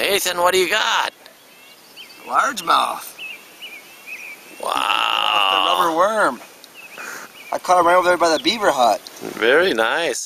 Nathan, what do you got? Largemouth. Wow. The rubber worm. I caught him right over there by the Beaver Hut. Very nice.